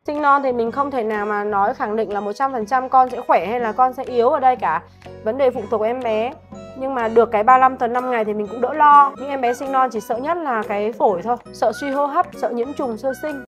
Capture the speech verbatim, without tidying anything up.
Sinh non thì mình không thể nào mà nói khẳng định là một trăm phần trăm con sẽ khỏe hay là con sẽ yếu ở đây cả. Vấn đề phụ thuộc vào em bé. Nhưng mà được cái ba mươi lăm tuần năm ngày thì mình cũng đỡ lo. Những em bé sinh non chỉ sợ nhất là cái phổi thôi, sợ suy hô hấp, sợ nhiễm trùng sơ sinh.